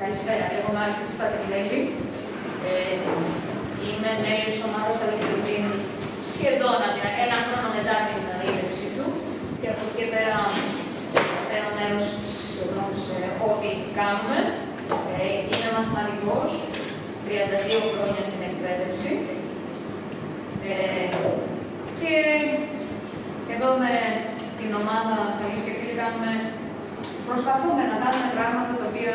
Καλησπέρα, λέγομαι Άλκης Πατριλέλη. Είμαι μέλος της ομάδας Αλεξανδρίνη σχεδόν ένα χρόνο μετά την ίδρυσή του και από εκεί και πέρα παίρνω μέρος σε ό,τι κάνουμε. Είμαι μαθηματικός, 32 χρόνια στην εκπαίδευση και εδώ με την ομάδα Καλής και Φίλοι προσπαθούμε να κάνουμε πράγματα τα οποία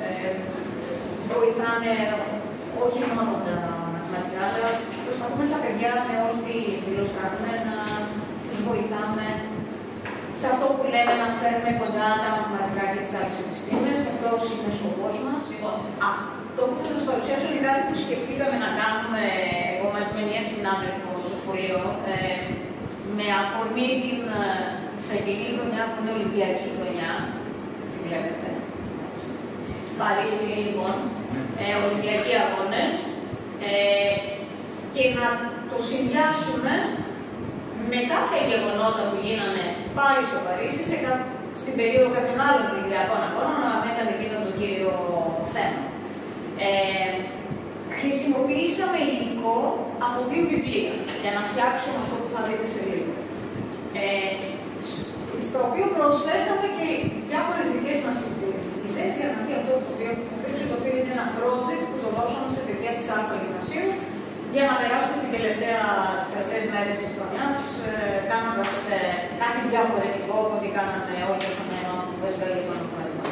βοηθάνε όχι μόνο τα μαθηματικά, αλλά προσπαθούμε στα παιδιά με ό,τι δηλώς κάνουμε να τους βοηθάμε σε αυτό που λέμε να φέρουμε κοντά τα μαθηματικά και τις άλλες επιστήμες. Αυτός είναι ο σκοπός μας. Λοιπόν, αυτό που θα σας παρουσιάσω είναι κάτι που σκεφτήκαμε να κάνουμε εγώ μαζί με μια συνάδελφο στο σχολείο με αφορμή την φετινή χρονιά που είναι Ολυμπιακή χρονιά. Τη βλέπετε. Παρίσι, λοιπόν, Ολυμπιακοί αγώνες και να το συνδυάσουμε με κάποια γεγονότα που γίνανε πάλι στο Παρίσι στην περίοδο κάποιων άλλων Ολυμπιακών αγώνων, αλλά δεν ήταν εκείνο το κύριο θέμα. Χρησιμοποιήσαμε υλικό από 2 βιβλία για να φτιάξουμε αυτό που θα δείτε σε λίγο. Στο οποίο προσθέσαμε και διάφορες δικές μας ιδέες για να πει αυτό το οποίο θα σας δείξω, το οποίο είναι ένα project που το δώσαμε σε παιδιά της Α Γυμνασίου για να περάσουμε τις τελευταίες μέρες της χρονιάς κάνοντας κάτι διαφορετικό από ό,τι κάναμε όλη τη χρονιά που δασκαλικό μαθηματικό.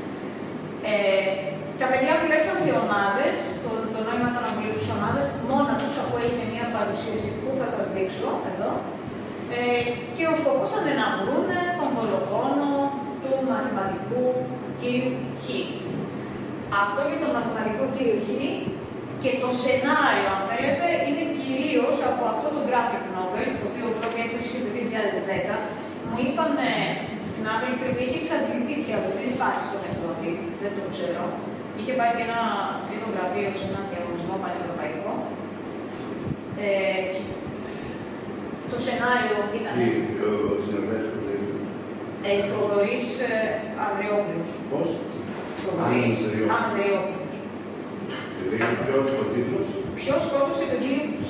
Τα παιδιά δουλέψαν σε ομάδες, το νόημα ήταν να δουλέψουν στις ομάδες μόνα τους, αφού έγινε μια παρουσίαση που θα σας δείξω εδώ. Και ο σκοπός ήταν να βρουν τον δολοφόνο του μαθηματικού κύριου Χ. Αυτό για τον μαθηματικό κύριο Χ και το σενάριο, αν θέλετε, είναι κυρίως από αυτό το graphic novel, το οποίο πρώτη έκδοση το 2010. Μου είπαν συνάδελφοι ότι είχε εξαντληθεί πια, δεν υπάρχει στον εκδότη, δεν το ξέρω. Είχε πάρει και ένα τρίτο βραβείο σε έναν διαγωνισμό πανευρωπαϊκό. Το σενάριο ήταν. Θοδωρής Ανδρεόπουλος. Πώς? Θοδωρής Ανδρεόπουλος. Ο τίτλος. Ποιος σκότωσε τον κύριο Χ.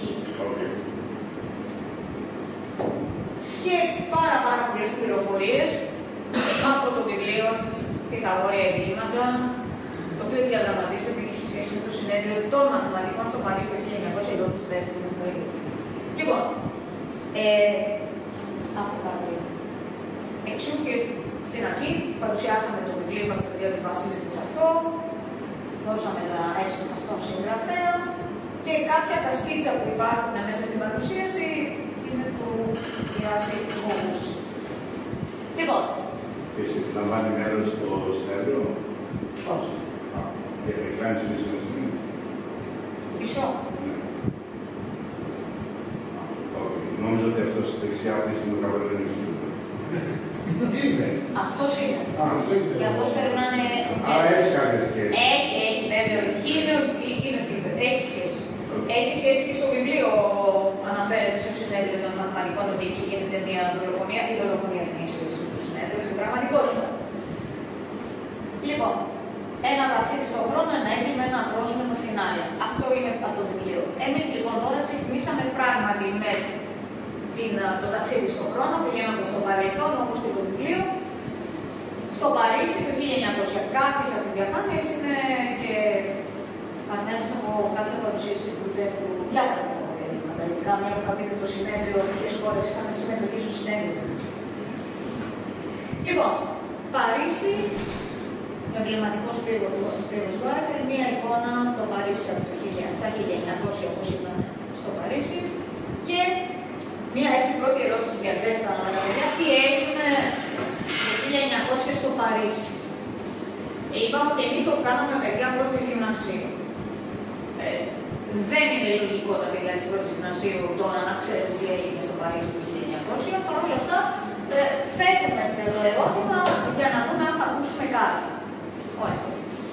Και πάρα πολλές πληροφορίες από το βιβλίο Πυθαγόρια εγκλήματα, το οποίο διαδραματίζεται και έχει σχέση με το συνέδριο των μαθηματικών στο Παρίσι το 1922. Λοιπόν, από κάτω. Εξού και στην αρχή παρουσιάσαμε το βιβλίο μας, γιατί βασίζεται σε αυτό, δώσαμε τα εύσημα στον συγγραφέα και κάποια από τα σκίτσα που υπάρχουν μέσα στην παρουσίαση είναι του Ιάση Γόμους. Λοιπόν. Και εσύ λαμβάνει μέρος στο συνέδριο? Όχι. Και κάνεις πίσω με στιγμή? Πίσω. Νόμιζα ότι αυτός δεξιά πίσω μου καβέλο είναι χείλο. Είναι. Αυτός είναι. Αυτό είναι. Και αυτός πρέπει να είναι. Έχει κάποια σχέση. Έχει βέβαια. Έχει σχέση. Έχει σχέση και στο βιβλίο αναφέρεται στο συνέδριο των μαθηματικών ότι εκεί γίνεται μια δολοφονία. Η δολοφονία δεν έχει σχέση με το συνέδριο στην πραγματικότητα. Λοιπόν, ένα ταξίδι στον χρόνο, ένα έγκλημα, ένα απρόσμενο φινάλε. Αυτό είναι από το βιβλίο. Εμείς λοιπόν τώρα ξεκινήσαμε πράγματι με το ταξίδι στον χρόνο, πηγαίνοντας στο παρελθόν όπως και το βιβλίο, στο Παρίσι το 1900. Κάποιες από τις διαφάνειες είναι και παρμένες από κάποια παρουσίαση του δεύτερου διάκρατου. Τελικά, μια που θα πείτε το συνέδριο, ποιες χώρες είχαν συμμετοχή στο συνέδριο. Λοιπόν, Παρίσι, ο εμβληματικός πύργος του Άιφελ, μία εικόνα από το Παρίσι από το 1900 όπως ήταν στο Παρίσι και μία έτσι πρώτη ερώτηση για ζέστα με τα παιδιά, τι έγινε το 1900 στο Παρίσι. Είπαμε ότι εμείς το κάναμε παιδιά πρώτης γυμνασίου. Δεν είναι λογικό τα παιδιά της πρώτης γυμνασίου τώρα να ξέρουν τι έγινε στο Παρίσι το 1900. Παρ' όλα αυτά, θέτουμε το ερώτημα για να δούμε αν θα ακούσουμε κάτι. Ωραία.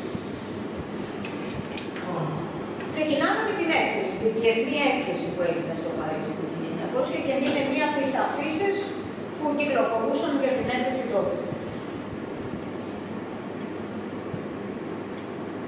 Ξεκινάμε με την έκθεση, τη διεθνή έκθεση που έγινε στο Παρίσι το 1900 και είναι μία από τις αφήσεις που κυκλοφορούσαν για την έκθεση τότε.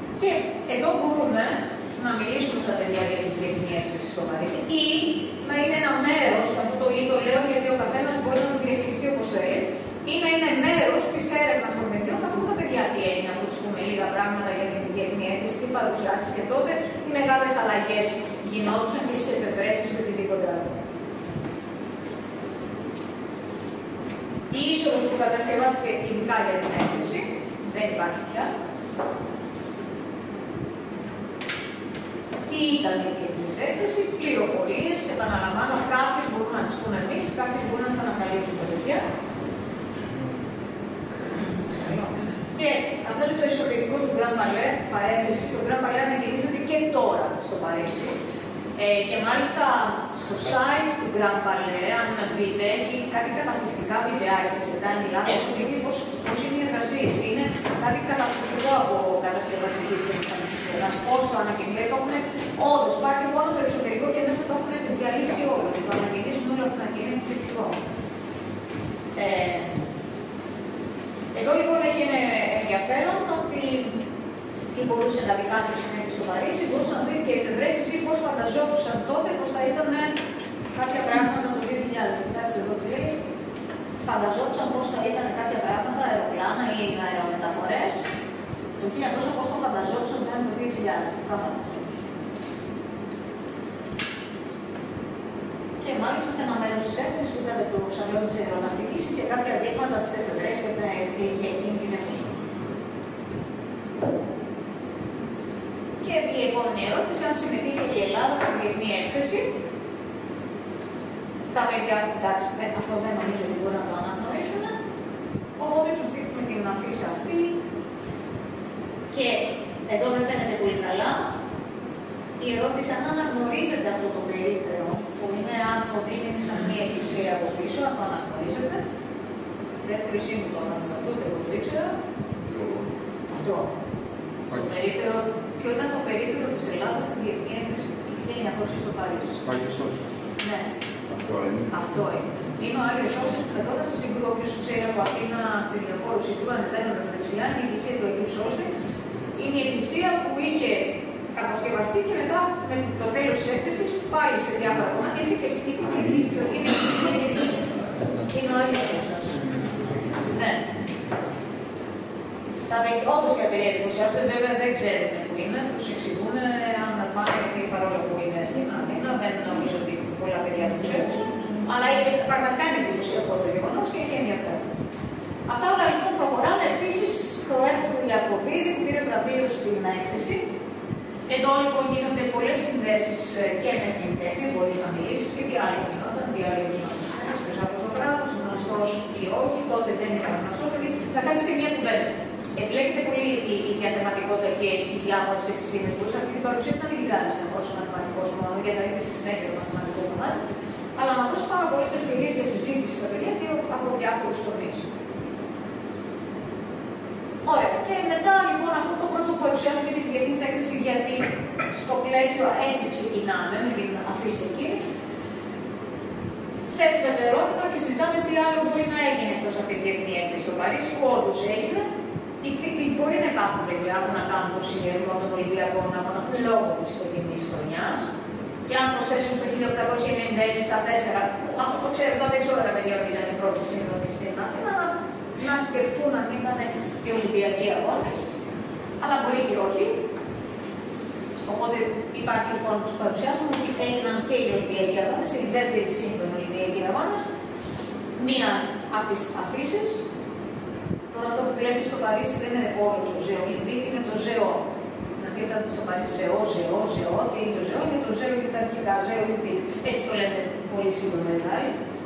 έρθουμε να μιλήσουμε στα παιδιά για την διεθνή έκθεση στο Παρίσι ή να είναι ένα μέρος, αυτό το λέω γιατί ο καθένας μπορεί να το διαχειριστεί όπως θέλει, ή να είναι μέρος της έρευνας των παιδιών να βρουν τα παιδιά τι έγινε, αφού τους πούμε λίγα πράγματα για την διεθνή έκθεση, τι παρουσιάσεις και τότε οι μεγάλες αλλαγές γινόντουσαν και στις εφευρέσεις και οτιδήποτε άλλο. Η είσοδος που κατασκευάστηκε ειδικά για την έκθεση δεν υπάρχει πια. Τι ήταν η διεθνής έκθεση, πληροφορίες, επαναλαμβάνω, κάποιες μπορούν να τις πούμε εμείς, κάποιες μπορούν να τις ανακαλύψουν τα παιδιά. Και αυτό είναι το εσωτερικό του Grand Palais, παρένθεση. Το Grand Palais αναγγελίζεται και τώρα στο Παρίσι. Και μάλιστα στο site του Grand Palais, αν δείτε, έχει κάτι καταπληκτικά βιντεάκια σε τα Ελλάδα που δείχνει πώς είναι οι εργασίες. Είναι κάτι καταπληκτικό από κατασκευαστική και μηχανική πλευράς. Πώς το αναγγελίζει, το έχουν όντως. Υπάρχει μόνο το εξωτερικό και μέσα το έχουν διαλύσει όλο. Και το αναγγελίζουν όλα που είναι εκπληκτικό. Εδώ λοιπόν έχει ενδιαφέρον ότι τι μπορούσε να δει κάποιος στο Παρίσι, μπορούσε να δει και εφευρέσεις ή πώς φανταζόντουσαν τότε πως θα ήταν κάποια πράγματα το 2000. Κοιτάξτε εδώ τι λέει. Φανταζόντουσαν πώς θα ήταν κάποια πράγματα, αεροπλάνα ή αερομεταφορές. Το 1900 πώς το φανταζόντουσαν ότι ήταν το 2000. Αυτά φανταζόντουσαν. Και μάλιστα σε ένα μέρος της έκθεσης που ήταν το σαλόνι της αεροναυτικής και κάποια δείγματα της εφευρέσεις για εκείνη την εποχή. Και η επόμενη ερώτηση, αν συμμετείχε η Ελλάδα στην διεθνή έκθεση. Τα παιδιά, εντάξει, αυτό δεν νομίζω ότι μπορούν να το αναγνωρίσουν. Οπότε τους δείχνουμε την αφίσα αυτή. Και εδώ δεν φαίνεται πολύ καλά. Η ερώτηση αν αναγνωρίζετε αυτό το περίπτερο, που είναι αν το δείχνει σαν μια εκκλησία από πίσω, αν το αναγνωρίζετε. Δεύτερη μου το όνομα της αυτού, δεν το ήξερα. Αυτό. Το περίπτερο, ποιο ήταν το περίπτερο της Ελλάδας στην διεθνή έκθεση του 1900 στο Παρίσι. Ναι. Αυτό είναι. Είναι ο Άγιος Σώσης που τώρα σε Συγκρού, όποιος ξέρει από Αθήνα στη Λεωφόρο Συγκρού, ανεβαίνοντας δεξιά, είναι η εκκλησία του Αγίου Σώστη. Είναι η εκκλησία που είχε κατασκευαστεί και μετά με το τέλος της έκθεσης πάλι σε διάφορα κομμάτια ήρθε και κλείστηκε. Είναι ο Άγιος Σώσης. Ναι. Όπως και απειρία εντυπωσιάζονται, βέβαια δεν ξέρουν που είναι, τους εξηγούν αν πάνε γιατί παρόλο που είναι στην Αθήνα, δεν νομίζω ότι πολλά παιδιά το ξέρουν, αλλά πραγματικά είναι εντυπωσιακό το γεγονός και έχει ενδιαφέρον. Αυτά όλα λοιπόν προχωράμε. Επίσης το έργο του Ιακωβίδη που πήρε βραβείο στην έκθεση. Εδώ λοιπόν γίνονται πολλές συνδέσεις και με την τέχνη, μπορείς να μιλήσεις και τι άλλο γινόταν, τι άλλο γινόταν στις περισσότερους ζωγράφους, γνωστός ή όχι, τότε δεν ήταν γνωστός, να κάνεις και μια κουβέντα. Εμπλέκεται πολύ η διαθεματικότητα και οι διάφορες επιστήμες που αυτή την παρουσία ήταν ειδικά ως μαθηματικός μόνο, γιατί θα είναι στη συνέχεια το μαθηματικό κομμάτι, αλλά να δώσει πάρα πολλές ευκαιρίες για συζήτηση στα παιδιά και από διάφορους τομείς. Ωραία. Και μετά λοιπόν αυτό το πρώτο που παρουσιάζουμε τη διεθνή έκθεση, γιατί στο πλαίσιο έτσι ξεκινάμε με την αφίση εκεί. Θέτουμε το ερώτημα και συζητάμε τι άλλο μπορεί να έγινε εκτός από τη διεθνή έκθεση στο Παρίσι, που όντως έγινε. Μπορεί να υπάρχουν παιδιά που να κάνουν το συνεργό των Ολυμπιακών Αγώνων λόγω της φετινής χρονιάς. Και αν προσθέσουν στο 1896 στα 4, αυτό το ξέρουν τα περισσότερα παιδιά ότι ήταν η πρώτη σύγχρονη στην Αθήνα, να σκεφτούν αν ήταν οι Ολυμπιακοί Αγώνες. Αλλά μπορεί και όχι. Οπότε υπάρχει λοιπόν που τους παρουσιάζουμε ότι έγιναν και οι Ολυμπιακοί Αγώνες, οι δεύτεροι σύγχρονοι Ολυμπιακοί Αγώνες, μία από τις αφίσεις. Τώρα αυτό που βλέπεις στο Παρίσι δεν είναι όλο το ΖΕΟ, είναι το ΖΕΟ. Στην αρχή ήταν στο Παρίσι ΖΕΟ, τι είναι το ΖΕΟ, είναι το ΖΕΟ και τα αρχικά ΖΕΟ. Έτσι το λένε πολύ σύντομα δηλαδή.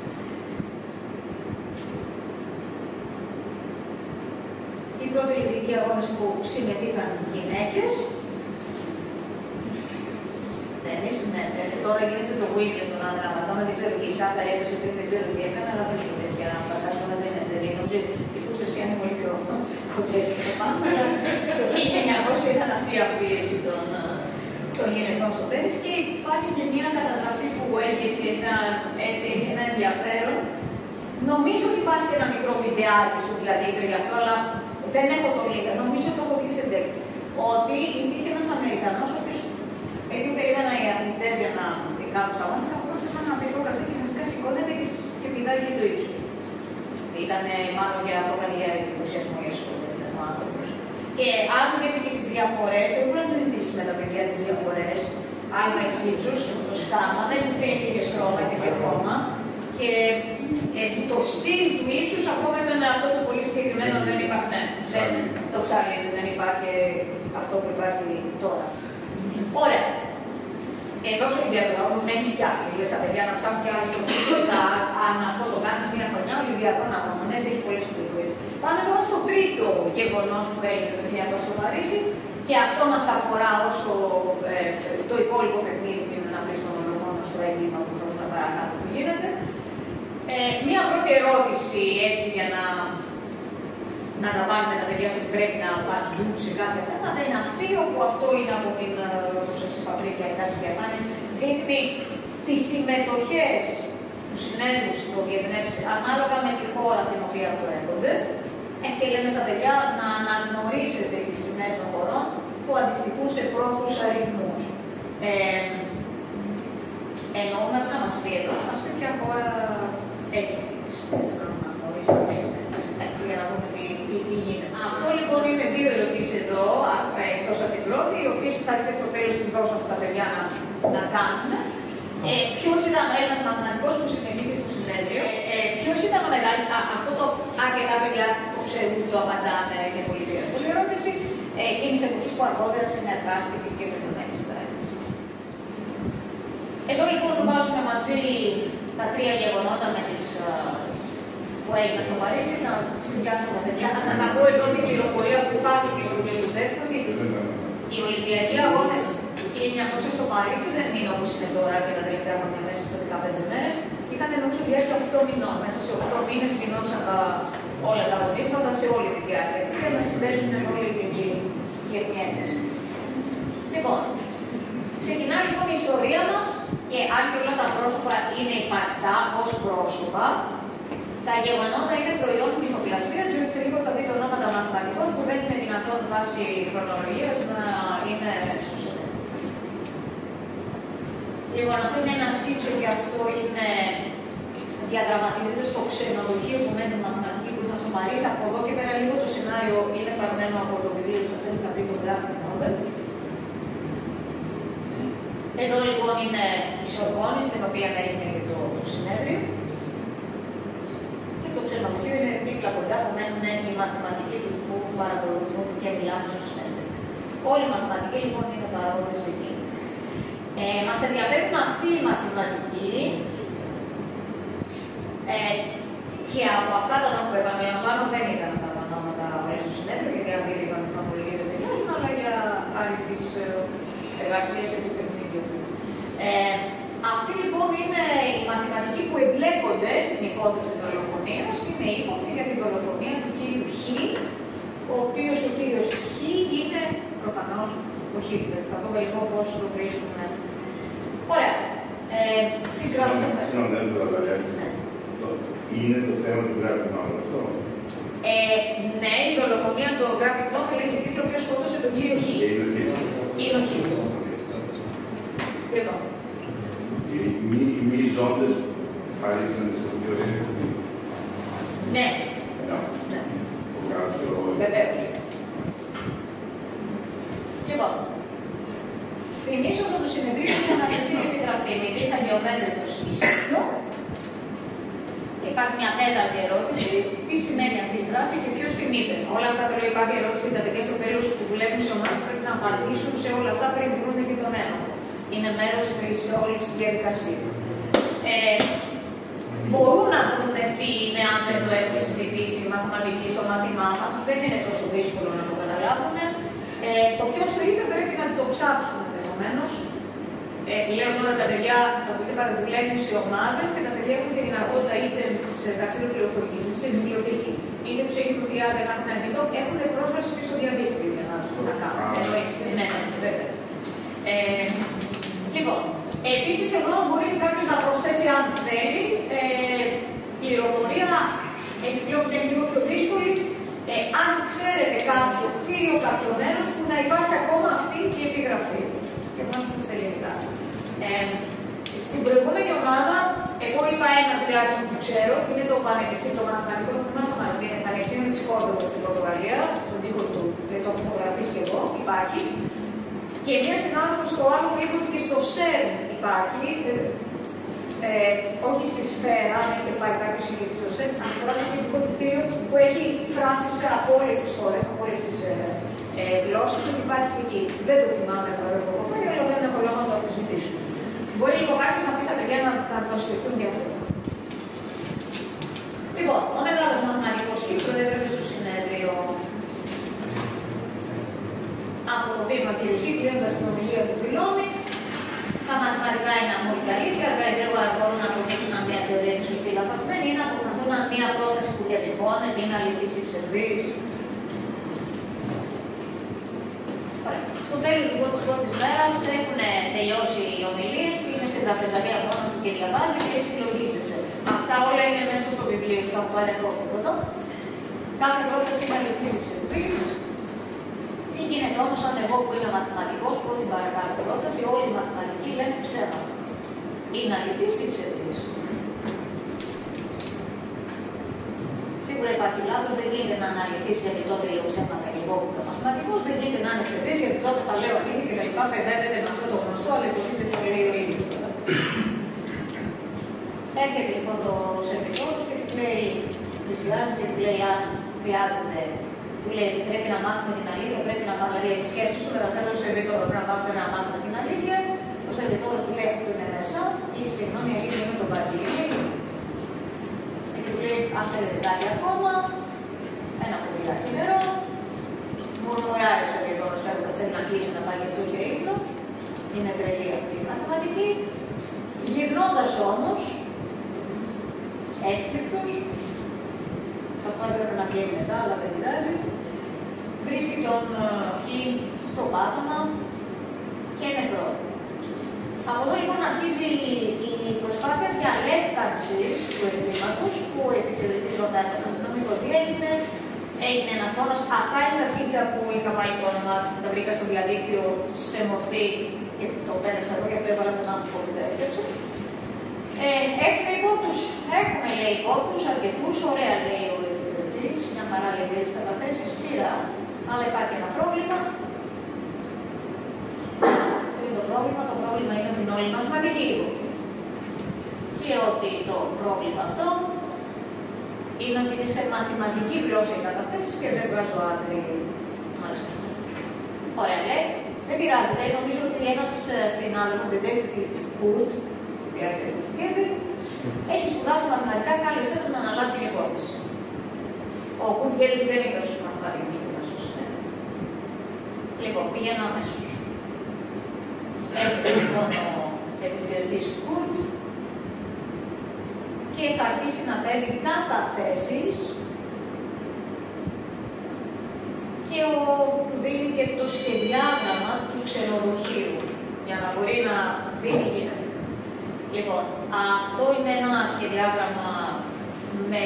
Οι πρώτοι Ολυμπιακοί Αγώνες που συμμετείχαν γυναίκες. Τώρα γίνεται το Wimbledon τον άντρα Μαδόνα, δεν ξέρω και η Σάκα έπαιζε πριν, δεν ξέρω τι έκανε, αλλά δεν είναι τέτοια φαντάζομαι, δεν είναι τέτοια. Νομίζω οι φούστες πια είναι πολύ πιο κοντές και σε πάνω, αλλά το 1900 ήταν αυτή η αφίεση των γυναικών στο τένις και υπάρχει και μια καταγραφή που έχει έτσι ένα ενδιαφέρον. Νομίζω ότι υπάρχει και ένα μικρό βιντεάκι στο διαδίκτυο γι' αυτό, αλλά δεν έχω το link. Νομίζω το έχω δείξει εντέκτη. ότι υπήρχε ένας Αμερικανός, ο οποίος εκεί περίμενα οι αθλητές για να δει κάποιους αγώνες, καθώς είχαν να πει πρόγραφη και γενικά σηκώνεται και πηδάει και το ύψος. Ήταν μάλλον για το κάνει για εντυπωσιασμό για σχολείο ο άνθρωπος. Και αν βλέπει και τις διαφορές, δεν μπορεί να συζητήσει με τα παιδιά τις διαφορές. Άλλο έχει ύψος, το σκάμα, δεν υπήρχε στρώμα, υπήρχε χρώμα. Και το στυλ του ύψους ακόμα ήταν αυτό το πολύ συγκεκριμένο, δεν υπάρχει. Ναι, το ψάρι, δεν υπάρχει αυτό που υπάρχει τώρα. Ωραία. Εδώ στο Ολυμπιακό μένει κι άλλοι. Λες τα παιδιά να ψάχνουν κι άλλοι στο αν αυτό το κάνεις μια χρονιά, ο Ολυμπιακός να αγωνίζει, έχει πολλές πληροφορίες. Πάμε τώρα στο τρίτο γεγονός που έγινε το 1900 στο Παρίσι και αυτό μας αφορά όσο το υπόλοιπο παιχνίδι που είναι να βρει στον δολοφόνο στο έγκλημα που θα δούμε παρακάτω που γίνεται. Μία πρώτη ερώτηση έτσι για να τα βάλουμε τα παιδιά στο ότι πρέπει να απαντούν σε κάποια θέματα είναι αυτή, όπου αυτό είναι από την, όπως σας είπα πριν και κάποιες διαφάνειες, δείχνει τις συμμετοχές του συνέδρου στο διεθνές ανάλογα με τη χώρα την οποία προέρχονται και λέμε στα παιδιά να αναγνωρίσετε τις σημαίες των χωρών που αντιστοιχούν σε πρώτους αριθμούς. Εννοούμε να μας πει εδώ, να μας πει ποια χώρα έχει τις σημαίες να αναγνωρίσετε. Έτσι, για να δούμε τι γίνεται. Αυτό λοιπόν είναι δύο ερωτήσεις εδώ, εκτός από την πρώτη, οι οποίες θα έρθει στο τέλος την δώσαμε στα παιδιά να κάνουν. Ποιος ήταν ένας μαθηματικός που συμμετείχε στο συνέδριο, ποιος ήταν ο μεγαλύτερος, αυτό το αρκετά παιδιά το ξέρουν, το απαντάνε και πολύ δύσκολη ερώτηση, εκείνης εποχής που αργότερα συνεργάστηκε και με τον Einstein. Εδώ λοιπόν βάζουμε μαζί τα τρία γεγονότα με τις που έγινε στο Παρίσι, να συνδυάσω τα παιδιά. Να πω εδώ την πληροφορία που υπάρχει και στο πλαίσιο του δεύτερου. Οι Ολυμπιακοί Αγώνες του 1900 στο Παρίσι δεν είναι όπως είναι τώρα και τα τελευταία χρόνια μέσα σε 15 μέρες. Είχαν νομίζω διάρκεια 8 μηνών. Μέσα σε 8 μήνες γινόντουσαν όλα τα αγωνίσματα σε όλη τη διάρκεια. Για να συμπέσουν όλοι οι εθνιέτες. Λοιπόν, ξεκινά λοιπόν η ιστορία μας και αν και όλα τα πρόσωπα είναι υπαρκτά ως πρόσωπα. Τα γεγονότα είναι προϊόν της ηθοπλασίας, διότι σε λίγο θα δείτε ονόματα μαθηματικών που δεν είναι δυνατόν βάσει χρονολογίας να είναι σωστό. Λοιπόν, αυτό είναι ένα σκίτσο και αυτό είναι διαδραματίζεται στο ξενοδοχείο που μένουν μαθηματικοί που ήταν στο Παρίσι. Από εδώ και πέρα λίγο το σενάριο είναι παρμένο από το βιβλίο που σας έδειξα πριν, το Graphic Novel. Εδώ λοιπόν είναι η Σορβόνη, στην οποία έγινε και το συνέδριο. Το ξενοδοχείο είναι δίπλα κοντά που μένουν οι μαθηματικοί που παρακολουθούν και μιλάνε στο συνέδριο. Όλοι οι μαθηματικοί λοιπόν είναι παρόντες εκεί. Μας ενδιαφέρουν αυτοί οι μαθηματικοί και από αυτά τα ονόματα που επαναλαμβάνω δεν ήταν αυτά τα ονόματα μέσα στο συνέδριο, γιατί αν δείτε είπαμε ότι απολογίες δεν τελειώσουν, αλλά για άλλη τις εργασίες και του παιχνίδιου. Αυτοί λοιπόν είναι οι μαθηματικοί που εμπλέκονται στην υπόθεση της δολοφονίας και είναι ύποπτοι για την δολοφονία του κύριου Χ, ο οποίος ο κύριος Χ είναι προφανώς ο Χίτλερ. Θα δούμε λίγο πώς το βρίσκουμε. Ωραία. Συγκρατούμε. Συγγνώμη, δεν το καταλαβαίνω. Είναι το θέμα του Graphic Novel αυτό. Ναι, η δολοφονία του Graphic Novel έχει τίτλο ποιος σκότωσε τον κύριο Χ. Είναι ο Χ. Λοιπόν. Οι μη ζώντες παρίστανται στο ποιος είναι. Ναι. Βεβαίως. Λοιπόν, στην είσοδο του συνεδρίου είναι αναλυθεί η επιγραφή. Μιλής αγιομέτρητος ίσιο. Και υπάρχει μια τέταρτη ερώτηση. Τι σημαίνει αυτή η δράση και ποιος την είπε. Όλα αυτά το λέει υπάρχει ερώτηση και τα παιδιά στο τέλος που δουλεύουν σε ομάδες πρέπει να απαντήσουν σε όλα αυτά πριν βρουν και τον ένοχο. Είναι μέρος της όλης της διαδικασίας. Μπορούν να δουν τι είναι αν δεν το έχουμε συζητήσει οι μαθηματικοί στο μάθημά μας. Δεν είναι τόσο δύσκολο να το καταλάβουν. Το ποιος το είπε πρέπει να το ψάξουν ενδεχομένως. Λέω τώρα τα παιδιά θα δείτε παραδουλεύουν σε ομάδες και τα παιδιά έχουν τη δυνατότητα είτε σε εργαστήριο πληροφορικής είτε σε βιβλιοθήκη. Είτε τους έχει δοθεί ένα αρνητικό, έχουν πρόσβαση και στο διαδίκτυο για να το κάνουν. Εννοείται, ναι, βέβαια. Λοιπόν, επίσης εδώ μπορεί κάποιος να προσθέσει αν θέλει πληροφορία επιπλέον που είναι λίγο πιο δύσκολη. Αν ξέρετε κάποιο κτίριο, κάποιο μέρος που να υπάρχει τουλάχιστον που ξέρω, είναι το πανεπιστήμιο, το μαθηματικό τμήμα στο Πανεπιστήμιο της Κόρδοβας στην Πορτογαλία, στον τοίχο του, το έχω φωτογραφίσει και εγώ, υπάρχει. Και μία συνάδελφος στο άλλο μου είπε ότι και στο ΣΕΡ υπάρχει, όχι στη Σφαίρα, αν έχει πάει κάποιος συγκεκριτής στο ΣΕΡ, αφορά το φοιτητικό κτίριο που έχει φράσεις από όλες τις χώρες, από όλες τις γλώσσες, ότι υπάρχει και εκεί. Δεν το θυμάμαι τώρα εγώ, αλλά δεν έχω λόγο να το αμφισβητήσω. Μπορεί λίγο κάποιος να πει στα παιδιά να το σκεφτούν και αυτό. Λοιπόν, ο μεγάλος μαθηματικός Χ προέδρευε στο συνέδριο. Από το βήμα κ. Χ, κλείνοντας την ομιλία του δηλώνει, τα μαθηματικά είναι αμόρφη αλήθεια, αργά ή γρήγορα μπορούν να αποδείξουν αν μια θεωρία είναι σωστή ή λαθασμένη ή να αποφανθούν αν μια πρόταση που διατυπώνεται είναι αληθής ή ψευδής. Στο τέλος της πρώτης μέρας έχουν τελειώσει οι ομιλίες και είναι στην τραπεζαρία μόνος του και διαβάζει και συλλογίζεται. Αυτά όλα είναι μέσα στο βιβλίο, θα μου πάνε πρώτο. Κάθε πρόταση είναι αληθής ή ψευδής. Τι γίνεται όμως αν εγώ που είμαι μαθηματικός πω την παρακάτω πρόταση, όλοι οι μαθηματικοί λένε ψέματα. Είναι αληθής ή ψευδής. Σίγουρα υπάρχει λάθος, δεν γίνεται να είναι αληθής γιατί τότε λέω ψέματα και εγώ που είμαι μαθηματικός, δεν γίνεται να είναι ψευδής γιατί τότε θα λέω αλήθεια και τα λοιπά. Παιδεύεται με αυτό το γνωστό, αλλά υποτίθεται το λέει ο ίδιος. Έρχεται λοιπόν το σερβιτόρος και του λέει, πλησιάζει και του λέει αν χρειάζεται. Του λέει ότι πρέπει να μάθουμε την αλήθεια, πρέπει να μάθουμε, δηλαδή σκέψεις του μεταφέρω στο σερβιτόρο, πρέπει να μάθουμε την αλήθεια. Ο σερβιτόρος του λέει αυτό είναι μέσα, ή συγγνώμη, η αλήθεια είναι το παγίδι. Και του λέει αν θέλετε κάτι ακόμα, ένα ποτηράκι νερό. Μουρμουράει ο σερβιτόρος έργα, θέλει να κλείσει να πάει για το ίδιο ύπνο. Είναι τρελή αυτή η μαθηματική. Γυρνώντας όμως, έκπληκτος, αυτό έπρεπε να βγαίνει μετά, αλλά δεν πειράζει, βρίσκει τον Χ στο πάτωμα και νεκρό. Από εδώ λοιπόν αρχίζει η προσπάθεια διαλεύκανσης του εγκλήματος, που ο επιθεωρητής ρωτάει τον αστυνομικό τι έγινε ένας φόνος. Αυτά είναι τα σκίτσα που είχα βάλει το όνομα, τα βρήκα στο διαδίκτυο σε μορφή και το πέρασα εδώ, γι' αυτό έβαλα τον άνθρωπο που το έφτιαξε. Έχουμε λέει υπόπτους, αρκετούς, ωραία λέει ο επιθεωρητής, μια χαρά λέει τις καταθέσεις, πήρα, αλλά υπάρχει ένα πρόβλημα. Ποιο είναι το πρόβλημα είναι ότι είναι όλοι μαθηματικοί. Και ότι το πρόβλημα αυτό είναι ότι είναι σε μαθηματική γλώσσα οι καταθέσεις και δεν βγάζω άκρη. Μάλιστα. Ωραία λέει, δεν πειράζει, λέει, νομίζω ότι ένας φινάδελφος, detective Hood, έχει σπουδάσει μαθηματικά, κάλεσέ τον να αναλάβει την υπόθεση. Ο Κουμπιέλη δεν ήταν στους μαθηματικούς που ήταν στο συνέδριο. Λοιπόν, πηγαίνω αμέσως. Έρχεται λοιπόν ο επιθεωρητής Κουρτ και θα αρχίσει να παίρνει καταθέσεις και δίνει και το σχεδιάγραμμα του ξενοδοχείου για να μπορεί να δει τι γίνεται. Λοιπόν, αυτό είναι ένα σχεδιάγραμμα με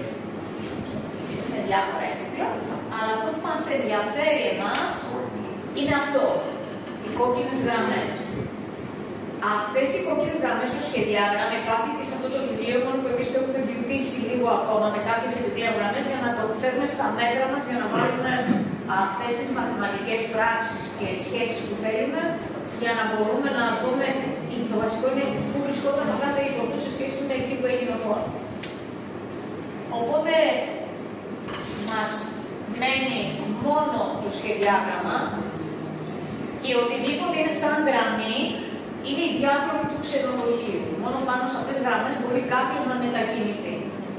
διάφορα έπιπλα, αλλά αυτό που μας ενδιαφέρει εμάς είναι αυτό, οι κόκκινες γραμμές. Αυτές οι κόκκινες γραμμές στο σχεδιάγραμμα, κάποιοι σε αυτό το βιβλίο, μόνο που εμείς το έχουμε βιβλίσει λίγο ακόμα με κάποιες επιπλέον γραμμές για να το φέρουμε στα μέτρα μας, για να βάλουμε αυτές τις μαθηματικές πράξεις και σχέσεις που θέλουμε, για να μπορούμε να δούμε. Το βασικό είναι πού βρισκόταν ο κάθε υποπτού σε σχέση με εκεί που έγινε ο φόνος. Οπότε μας μένει μόνο το σχεδιάγραμμα και οτιδήποτε είναι σαν γραμμή είναι οι διάδρομοι του ξενοδοχείου. Μόνο πάνω σε αυτές τις γραμμές μπορεί κάποιος να μετακινηθεί.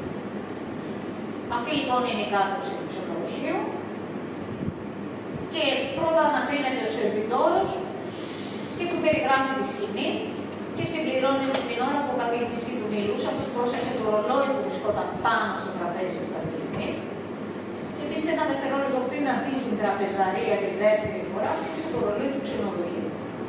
Αυτή λοιπόν είναι η κάθοψη του ξενοδοχείου και πρώτα ανακρίνεται ο σερβιτόρος και του περιγράφει τη σκηνή και συμπληρώνει ότι την ώρα που ο καθηγητής του μιλούσε, αυτός πρόσεξε το ρολόι που βρισκόταν πάνω στο τραπέζι του καθηγητή. Και επίσης ένα δευτερόλεπτο πριν να μπει στην τραπεζαρία τη δεύτερη φορά, πήγε το ρολόι του ξενοδοχείου.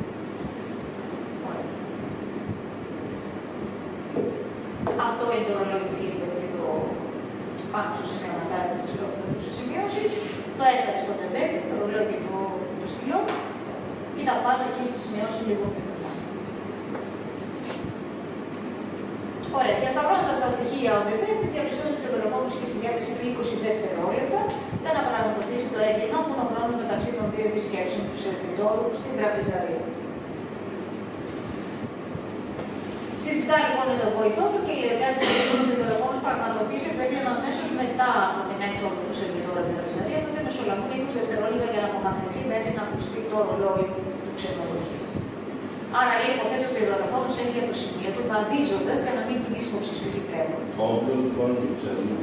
Αυτό είναι το ρολόι του χειροκροτήτου πάνω στο σημειωματάρι του ψηλόκροτου σε σημειώσεις. Το έφερε στο τεντέκ, το ρολόι και το στυλό. Ήταν πάνω εκεί στις σημειώσεις του λίγο πριν. Ωραία. Διασταυρώνοντας τα στοιχεία ΟΔΠ, διαπιστώνει ότι ο δολοφόνος είχε στη διάθεση του 20 δευτερόλεπτα για να πραγματοποιήσει το έγκλημα που είναι ο χρόνος μεταξύ των δύο επισκέψεων του σερβιτόρου στην τραπεζαρία. Συζητά λοιπόν με τον βοηθό του και λέει ότι ο δολοφόνος πραγματοποίησε το έγκλημα αμέσως μετά από την έξοδο του σερβιτόρου από την τραπεζαρία, τότε μεσολαβούν 20 δευτερόλεπτα για να απομακρυνθεί μέχρι να ακουστεί το ρολόι του ξενοδοχείου. Άρα λέει, υποθέτω ότι ο δολοφόνος έφυγε από το σημείο του βαδίζοντας για να μην κινήσει υποψηφιακή τρέμο. Ο δολοφόνος, ξέρουμε.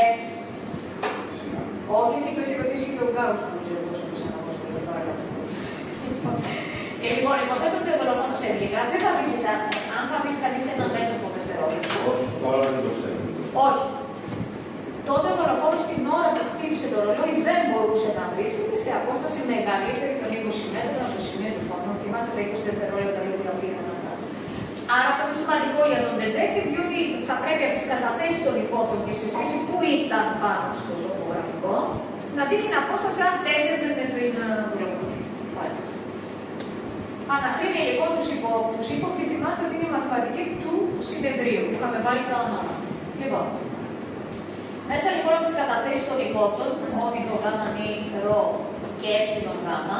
Όχι, γιατί το έχει ρωτήσει και ο Γκάους, που δεν ξέρω πόσο πίσω να πω στο παρακάτω. Λοιπόν, υποθέτω ότι ο δολοφόνος έφυγε. Δεν βαδίζει κάτι. Αν βαδίζει κανείς ένα μέτωπο δευτερόλεπτο. Όχι, τώρα δεν το ξέρουμε. Όχι. Τότε ο δολοφόνος την ώρα που χτύπησε το ρολόι δεν μπορούσε να βρίσκεται σε απόσταση μεγαλύτερη των 20 μέτρων από το σημείο του φόνου. Θυμάστε τα 20 δευτερόλεπτα λίγο τα πήγαν αυτά. Άρα αυτό είναι σημαντικό για τον detective, διότι θα πρέπει από τις καταθέσεις των υπόπτων και σε σχέση που ήταν πάνω στο τοπογραφικό να δει την απόσταση αν τέριαζε με την δολοφονία. Ανακρίνει λοιπόν τους υπόπτους. Οι υπόπτοι θυμάστε ότι είναι η μαθηματική του συνεδρίου. Είχαμε βάλει τα ονόματα. Λοιπόν, μέσα λοιπόν από τις καταθέσεις των υπόπτων, όμικρο γάμα νι, ρο και έψιλον γάμα,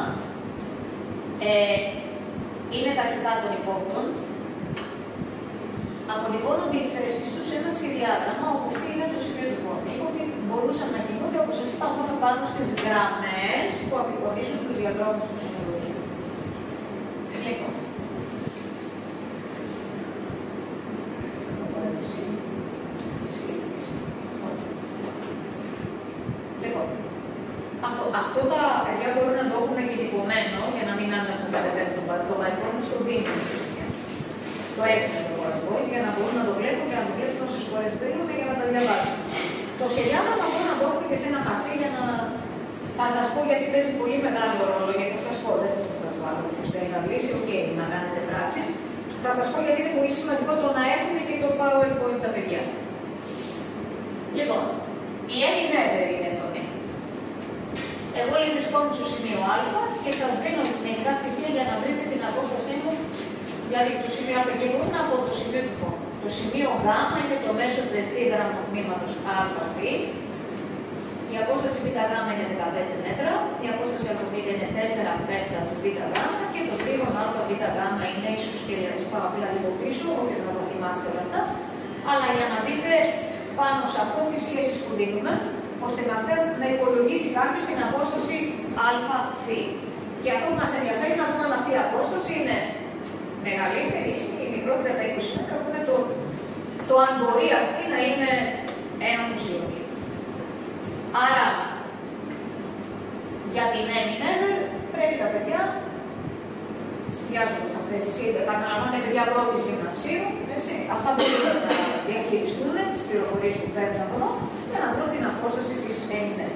είναι τα αρχικά των υπόπτων. αποτυπώνονται οι θέσεις τους σε ένα σχεδιάγραμμα όπου είναι το σημείο του φόνου. Οι υπόπτοι μπορούσαν να κινούνται, όπως σας είπα, μόνο πάνω στις γραμμές που απεικονίζουν τους διαδρόμους του ξενοδοχείου. Λοιπόν. Αυτό τα παιδιά μπορούν να το έχουν και τυπωμένο για να μην έχουν κατεβαίνει το παρελθόν στο δίνει. Το έχουν το PowerPoint για να μπορούν να το βλέπουν και να το βλέπουν όσες φορές θέλουν για να τα διαβάσουν. Το σχεδιάγραμμα μπορούν να το έχουν και σε ένα χαρτί για να. Θα σας πω γιατί παίζει πολύ μεγάλο ρόλο, γιατί θα σας πω, δεν θα σας βάλω ποιος θέλει να λύσει, OK, να κάνετε πράξεις. Θα σας πω γιατί είναι πολύ σημαντικό το να έχουν και το PowerPoint τα παιδιά. Λοιπόν, η Έλλη Νέβερ είναι εδώ. Εγώ βρισκόμουν στο σημείο Α και σας δίνω μερικά στοιχεία για να βρείτε την απόστασή μου, δηλαδή το σημείο Α και μπορούν από το σημείο του φόνου. Το σημείο Γ είναι το μέσο του ευθύγραμμου τμήματος ΑΒ. Η απόσταση ΒΓ είναι 15 μέτρα, η απόσταση από Β είναι 4 πέμπτα του ΒΓ και το τρίγωνο ΑΒΓ είναι ισοσκελές. Πάω απλά λίγο πίσω, όχι να τα θυμάστε όλα αυτά, αλλά για να δείτε πάνω σε αυτό τις σχέσεις που δίνουμε, ώστε να υπολογίσει κάποιος την απόσταση ΑΦ. Και αυτό που μας ενδιαφέρει να δούμε αν αυτή η απόσταση είναι μεγαλύτερη ή μικρότερη από τα 20 μέτρα, που είναι το αν μπορεί αυτή να είναι ένα μουσείο. Άρα, για την Έλλη Νέβερ πρέπει τα παιδιά, συνδυάζοντας αυτές τις ίδιες, επαναλαμβάνονται παιδιά πρώτης γυμνασίου, αυτά μπορούν να διαχειριστούν τις πληροφορίες που θέλουν να βρουν για να βρουν την απόσταση της Έλλη Νέβερ.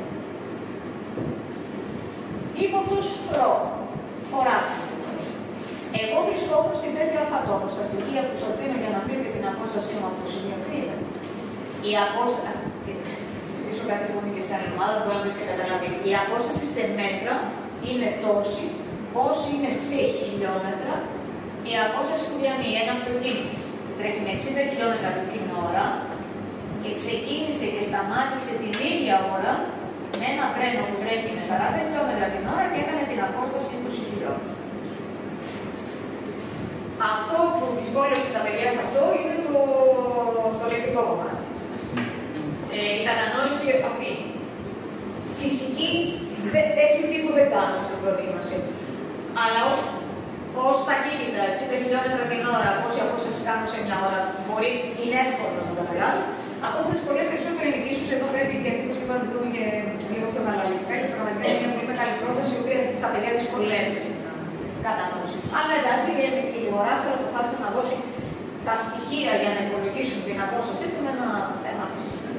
Ύποπτος ρο, οράσι. Εγώ βρισκόμουν στη θέση αλφατόμου, στα στοιχεία που σας δίνω για να βρείτε την απόστασή μου από το σημείο Φ. Η απόσταση, συζητήσω κάτι που είναι και στην άλλη ομάδα, που να το καταλάβει. Η απόσταση σε μέτρα είναι τόση, όσο είναι σε χιλιόμετρα, η απόσταση που διανύει ένα αυτοκίνητο που τρέχει με 60 χιλιόμετρα την ώρα και ξεκίνησε και σταμάτησε την ίδια ώρα με ένα τρένο που τρέχει με 40 χιλιόμετρα την ώρα και έκανε την απόσταση 20 χιλιόμετρα. Αυτό που δυσκόλεψε τα παιδιά σε αυτό είναι το λεκτικό κομμάτι. Η κατανόηση αυτή. Φυσική τέτοιου τύπου δεν κάνουμε στην πρώτη μας. Αλλά ως ταχύτητα, 60 χιλιόμετρα την ώρα, πόση απόσταση κάνουμε σε μια ώρα, μπορεί, είναι εύκολο να το καταλάβεις. Αυτό που δυσκολεύει περισσότερο είναι ίσως εδώ πρέπει και εντύπωση να το δούμε και λίγο πιο αναλυτικά. Γιατί πραγματικά είναι μια πολύ μεγάλη πρόταση, η οποία στα παιδιά δυσκολεύει στην κατανόηση. Αλλά εντάξει, η οράσια αποφάσισε να δώσει τα στοιχεία για να υπολογίσουν την απόστασή του με ένα θέμα φυσικής.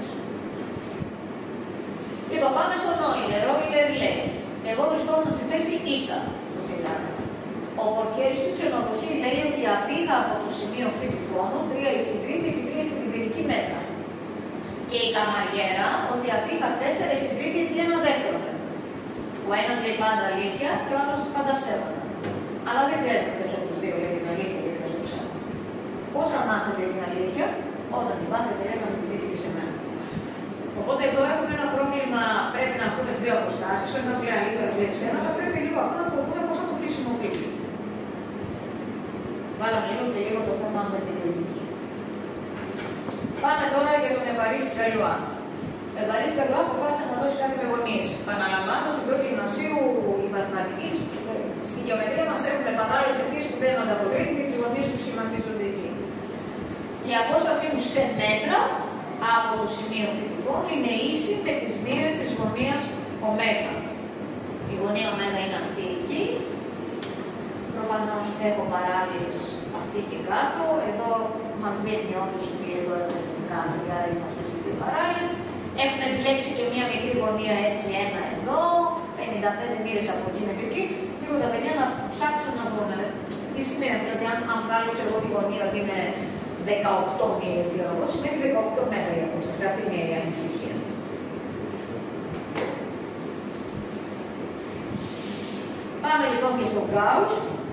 Λοιπόν, πάμε στον Όιλερ. Ο Όιλερ λέει: εγώ βρισκόμουν στη θέση Ήτα στο φυλάδι. Ο πορτιέρης του ξενοδοχείου λέει ότι απήγα από το σημείο Φ του φόνου 3 στην τρίτη και 3 στην κεντρική μέτρα. Και η καμαριέρα ότι απήγα 4 στην τρίτη και 1 δεύτερο μέτρο. Ο ένας λέει πάντα αλήθεια και ο άλλος πάντα ψέματα. Αλλά δεν ξέρετε ποιος από τους δύο λέει την αλήθεια και ποιος το ψέμα. Πώς θα μάθετε την αλήθεια? Όταν την πάθετε, έκανα την δείτε και σε μένα. Οπότε εδώ έχουμε ένα πρόβλημα, πρέπει να βρούμε τις δύο αποστάσεις. Ο ένας λέει αλήθεια, ο λέει ψέμα, αλλά πρέπει λίγο αυτό να το δούμε πώς θα το χρησιμοποιήσουμε. Βάλαμε λίγο το θέμα με την λογική. Πάμε τώρα για τον Ευαρίστη Γαλλουά. Ο Ευαρίστη Γαλλουά αποφάσισε να δώσει κάτι με γωνίες. Επαναλαμβάνω, στην πρώτη γυμνασίου η μαθηματική, στη γεωμετρία μας έχουμε παράλληλες αιτίες που δεν ανταποκρίνονται και τις γωνίες που σχηματίζονται εκεί. Η απόστασή μου σε μέτρα από το σημείο φυτιφών είναι ίση με τις μοίρες της γωνίας ω. Η γωνία ω είναι αυτή εκεί. Προφανώς έχω παράλληλες αυτή και κάτω. Εδώ μας δείχνει όντως ότι εδώ έχουμε κάθε, άρα είναι αυτές οι δύο παράλληλες. Έχουμε επιλέξει και μία μικρή γωνία έτσι, ένα εδώ, 55 μοίρες από εκεί μέχρι εκεί. Λίγο τα παιδιά να ψάξουν να δούμε τι σημαίνει αυτό. Δηλαδή, αν βγάλω εγώ τη γωνία ότι είναι 18 μοίρες διαλογό, σημαίνει 18 μέτρα η απόσταση. Αυτή είναι η ανησυχία. Πάμε λοιπόν και στο Γκάους.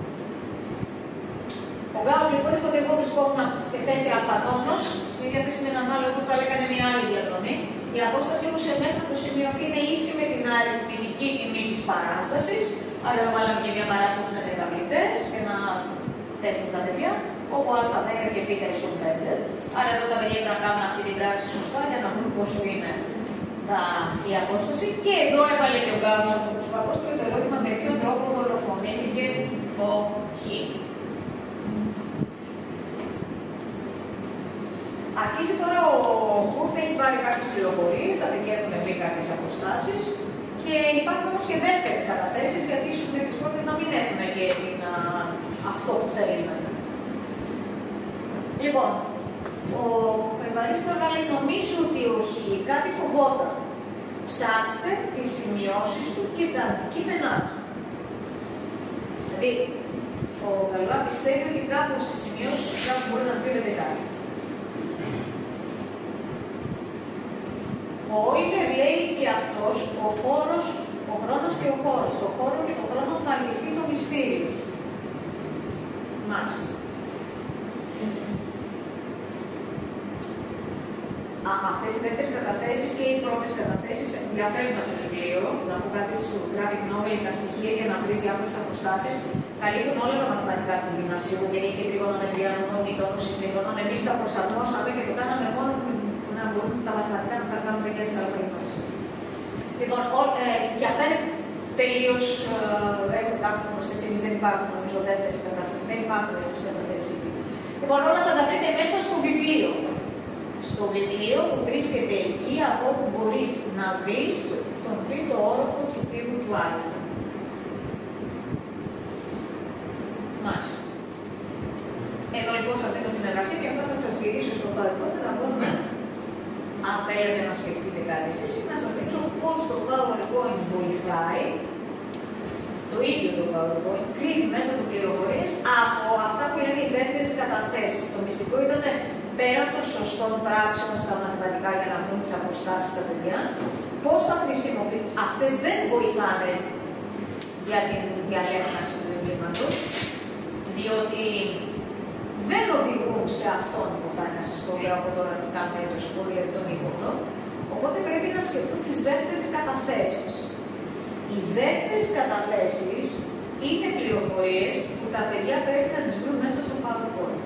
Ο Γκάους λοιπόν έρχεται εγώ βρισκόμουν στη θέση αλφατόμνος, στη διάθεση με έναν άλλο που το έκανε μια άλλη διαδρομή. Η απόστασή μου σε μέτρα που σημειωθεί είναι ίση με την αριθμητική τιμή της παράστασης. Άρα εδώ βάλαμε και μια παράσταση με μεταβλητές και να παίρνουν τα παιδιά, όπου α10 και β ίσον 5. Άρα εδώ τα παιδιά πρέπει να κάνουν αυτή την πράξη σωστά για να βρουν πόσο είναι η απόσταση. Και εδώ έβαλε και ο Γκάους αυτό το σκοπό το ερώτημα με ποιον τρόπο δολοφονήθηκε ο Χ. Αρχίζει τώρα ο Κούρτ, έχει πάρει κάποιες πληροφορίες, τα παιδιά έχουν βρει κάποιες αποστάσεις και υπάρχουν όμως και δεύτερες καταθέσεις, γιατί ίσως με τις πρώτες να μην έχουν και αυτό που θέλουμε. Λοιπόν, ο Ευαρίστης λέει, νομίζω ότι ο Χ κάτι φοβόταν. Ψάξτε τις σημειώσεις του και τα αντικείμενά του. Δηλαδή, ο Γαλλουά πιστεύει ότι κάπου στις σημειώσεις του κάπου μπορεί να κρύβεται κάτι. Ο Όιλερ λέει και αυτός, ο χώρος, ο χρόνος και ο χώρος. Το χώρο και το χρόνο θα λυθεί το μυστήριο. Μάλιστα. Αυτές οι δεύτερες καταθέσεις και οι πρώτες καταθέσεις ενδιαφέρουν από το βιβλίο. Να πω κάτι στο graphic novel, τα στοιχεία για να βρει διάφορες αποστάσεις. Καλύπτουν όλα τα μαθηματικά του γυμνασίου, γιατί έχει τριγωνομετρία, νομονίτων, συμπληρώνων. Εμείς τα προσαρμόσαμε και το κάναμε μόνο να μπορούν τα μαθηματικά να τα κάνουμε για τις αλφαγήμας. Λοιπόν, και αυτά είναι τελείως. Έχουν κάποιον προσθέσει, εμείς δεν υπάρχουν νομίζω δεύτερες καταθέσεις. Δεν υπάρχουν δεύτερες καταθέσεις. Λοιπόν, όλα θα τα βρείτε μέσα στο βιβλίο. Στο βιβλίο που βρίσκεται εκεί, από όπου μπορείς να δεις τον τρίτο όροφο του πύργου του Α. Μάλιστα. Εδώ λοιπόν σας δίνω την εργασία και μετά θα σας γυρίσω στο PowerPoint να δούμε αν θέλετε να σκεφτείτε κάτι εσείς ή να σας δείξω πώς το PowerPoint βοηθάει. Το ίδιο το PowerPoint κρύβει μέσα του πληροφορίες από αυτά που λένε οι δεύτερες καταθέσεις. Το μυστικό ήταν πέραν των σωστών πράξεων στα μαθηματικά για να βρουν τις αποστάσεις στα παιδιά, πώς θα χρησιμοποιούν. Αυτές δεν βοηθάνε για την διαλέφναση του εγκλήματος, διότι δεν οδηγούν σε αυτόν που θα είναι, σας το λέω από τώρα και κάνουμε το σχόλιο των ύποπτων. Οπότε πρέπει να σκεφτούν τις δεύτερες καταθέσεις. Οι δεύτερες καταθέσεις είναι πληροφορίες που τα παιδιά πρέπει να τις βρουν μέσα στο PowerPoint.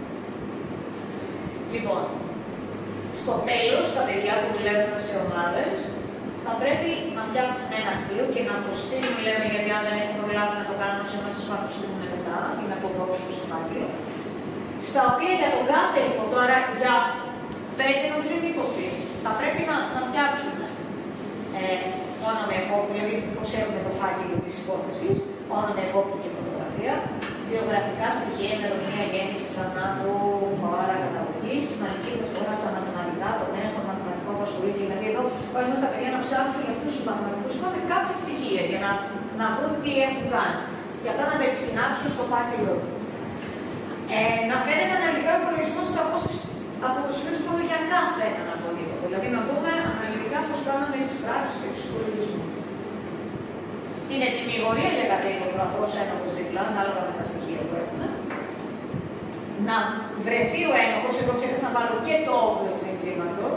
Λοιπόν, στο τέλος, τα παιδιά που δουλεύουν σε ομάδες θα πρέπει να φτιάξουν ένα αρχείο και να το στείλουν, λέμε, γιατί αν δεν έχουν προλάβει να το κάνουν, σε εμάς σας το στείλουν μετά, ή να το δώσουν στο φάκελο. Στα οποία για τον κάθε ύποπτο, άρα για 5 νομίζω είναι ύποπτοι, θα πρέπει να φτιάξουν όνομα υπόπτου, δηλαδή πώς έχουμε το φάκελο της υπόθεσης, όνομα υπόπτου και φωτογραφία, βιογραφικά στοιχεία, ημερομηνία γέννησης, θανάτου, ώρα καταγωγής, σημαντική προσφορά στα μαθηματικά, τομέα στο μαθηματικό που ασχολείται. Δηλαδή, εδώ βάζουμε στα παιδιά να ψάξουν για αυτούς τους μαθηματικούς με κάποια στοιχεία για να βρουν τι έχουν κάνει. Και αυτά να τα επισυνάψουν στο φάκελο. Να φαίνεται αναλυτικά ο υπολογισμός της απόστασης από το σημείο του φόρου για κάθε έναν απολύτω. Δηλαδή, να δούμε αναλυτικά πώς κάνουμε τις πράξεις και τους υπολογισμούς. Την ετοιμιγορία για κάθε υπογραφός ένοχος διπλά, ανάλογα με τα στοιχεία που έχουμε. να βρεθεί ο ένοχος, εγώ ξέχασα να βάλω και το όπλο του εγκλήματος,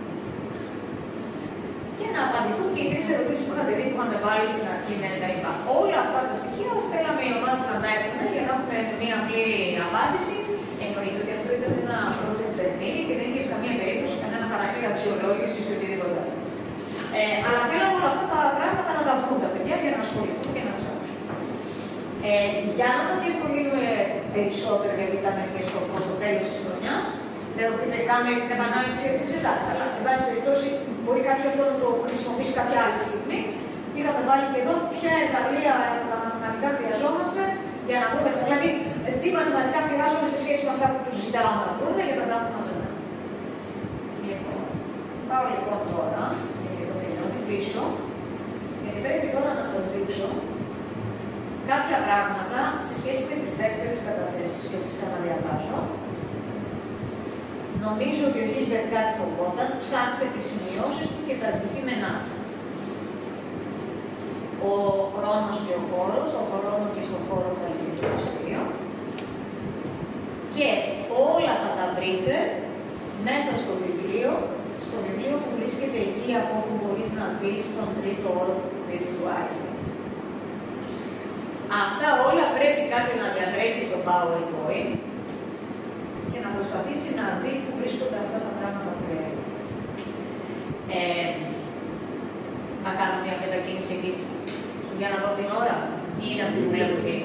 και να απαντηθούν και οι τρεις ερωτήσεις που είχατε δει, που είχαμε βάλει στην αρχή με τα είπα. Όλα αυτά τα στοιχεία θέλαμε οι ομάδες να τα έχουν για να έχουμε μια απλή απάντηση. Εννοείται ότι αυτό ήταν ένα project παιχνίδι και δεν είχε καμία περίπτωση, κανένα χαρακτήρα αξιολόγηση ή οτιδήποτε. Αλλά θέλαμε όλα αυτά τα πράγματα να τα βρουν τα παιδιά για να ασχοληθούν και να ψάξουν. Για να το διευκολύνουμε περισσότερο, γιατί ήταν και προς το τέλος της χρονιάς, δεν θα πείτε κάνουμε την επανάληψη για τις εξετάσεις, αλλά εν πάση περιπτώσει μπορεί κάποιο αυτό να το χρησιμοποιήσει κάποια άλλη στιγμή. Είχαμε βάλει και εδώ ποια εργαλεία από τα μαθηματικά χρειαζόμαστε για να βρούμε. Δηλαδή, τι μαθηματικά χρειάζομαι σε σχέση με αυτά που τους ζητάμε να βρούμε για να τα έχουμε μαζεμένα. Λοιπόν, πάω λοιπόν τώρα, γιατί εδώ τελειώνει πίσω, γιατί πρέπει τώρα να σας δείξω κάποια πράγματα σε σχέση με τις δεύτερες καταθέσεις και τις ξαναδιαβάζω. Νομίζω ότι ο Χίλμπερτ κάτι φοβόταν, ψάξτε τις σημειώσεις του και τα αντικείμενά του. Ο χρόνος και ο χώρος, το χρόνο και στον χώρο θα λυθεί το μυστήριο. Και όλα θα τα βρείτε μέσα στο βιβλίο που βρίσκεται εκεί από όπου μπορείς να δεις τον τρίτο όροφο του τρίτου του άρθρου. Αυτά όλα πρέπει κάποιος να διατρέξει το PowerPoint και να προσπαθήσει να δει πού βρίσκονται αυτά τα πράγματα που λέει. Να κάνω μια μετακίνηση εκεί για να δω την ώρα ή είναι αυτή που βλέπω εκεί.